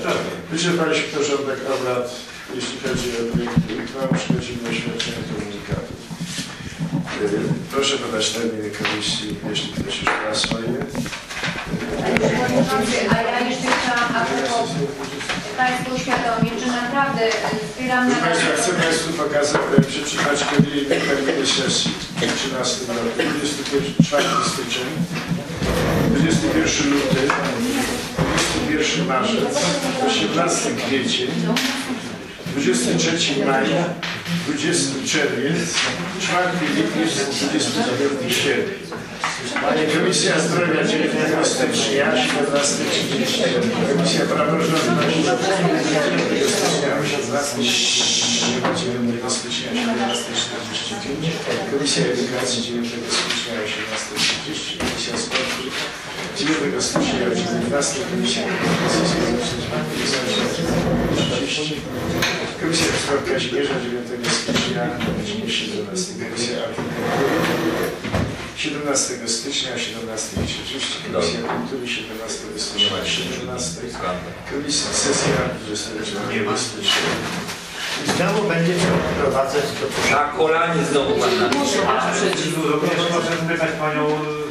Wyczerpaliśmy porządek obrad, jeśli chodzi o projekty uchwał. Przechodzimy do oświadczenia komunikatów. Proszę podać terminy komisji, jeśli ktoś już ma swoje. A ja jeszcze chciałam Państwu uświadomić, że naprawdę zbieram na... Proszę Państwa, chcę Państwu pokazać, przeczytać terminy sesji w 13 roku. 24 styczeń, 21 luty, 21 marzec, 18 kwiecień, 23 maja, 20 czerwiec, 4 lipiec, 29 sierpień. Komisja Zdrowia 19 stycznia, 17:30. Komisja Praworządności 9 stycznia, 18:09 stycznia, 17:45. Komisja Edukacji 9 stycznia, 18:30. Komisja Sportu 9 stycznia, 19. Komisja Edukacji Społecznej 30. Komisja do spraw Kazimierza 9 stycznia, 17. Komisja Architektury 17 stycznia, 17:30. Komisja Kultury 17 stycznia, 17. Komisja Sesja 22 stycznia. Znowu będziecie wprowadzać do... Na kolanie znowu pan na Proszę spytać panią...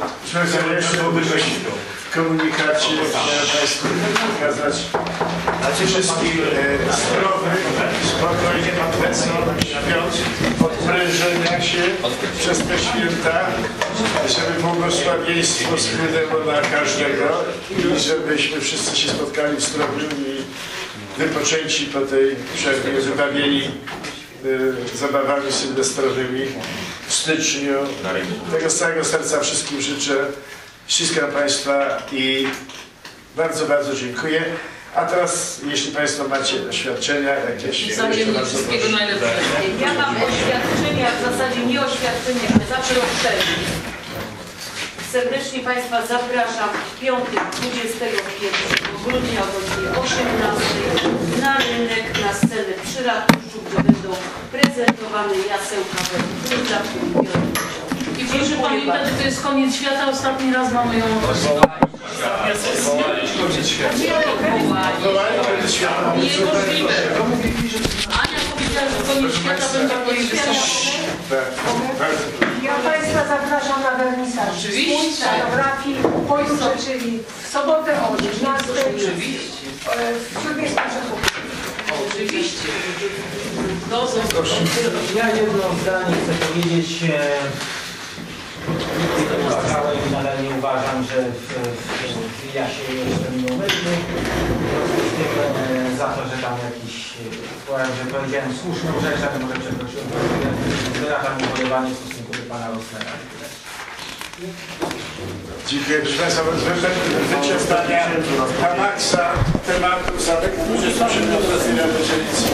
W komunikacie chciałem Państwu pokazać wszystkich zdrowych, spokojnie wesołych świąt, odprężenia się przez te święta, żeby błogosławieństwo spłynęło na każdego i żebyśmy wszyscy się spotkali w zdrowiu i wypoczęci po tej przerwie, wybawieni zabawami sylwestrowymi w styczniu. Tego z całego serca wszystkim życzę. Ściskam Państwa i bardzo, bardzo dziękuję. A teraz, jeśli Państwo macie oświadczenia jakieś... Wszystkiego najlepszego. Ja mam oświadczenia, w zasadzie nie oświadczenia, ale zaproszenie. Serdecznie Państwa zapraszam w piątek 21 grudnia o godzinie 18 na rynek, na scenę przy ratuszu, gdzie będą prezentowane jasełka dla I proszę pamiętać, że to jest koniec świata, ostatni raz mamy ją Niemożliwe. Ania powiedziała, że koniec świata będą koniec świata. Ja Państwa zapraszam na wernisaż. Oczywiście. Fotografii w Polsce, czyli w sobotę o 13. Oczywiście. W ślubie Oczywiście. Ja jedno zdanie chcę powiedzieć. Nigdy to nie stałem i nadal nie uważam, że ja się jestem nieumyślny. Za to, że tam jakiś, że powiedziałem słuszną rzecz, ale może przeprosiłem, wyrażam ubolewanie w stosunku do pana Rosnera. Dziękuję. Proszę Państwa, wyczerpania na maksa tematu zamykam 23 do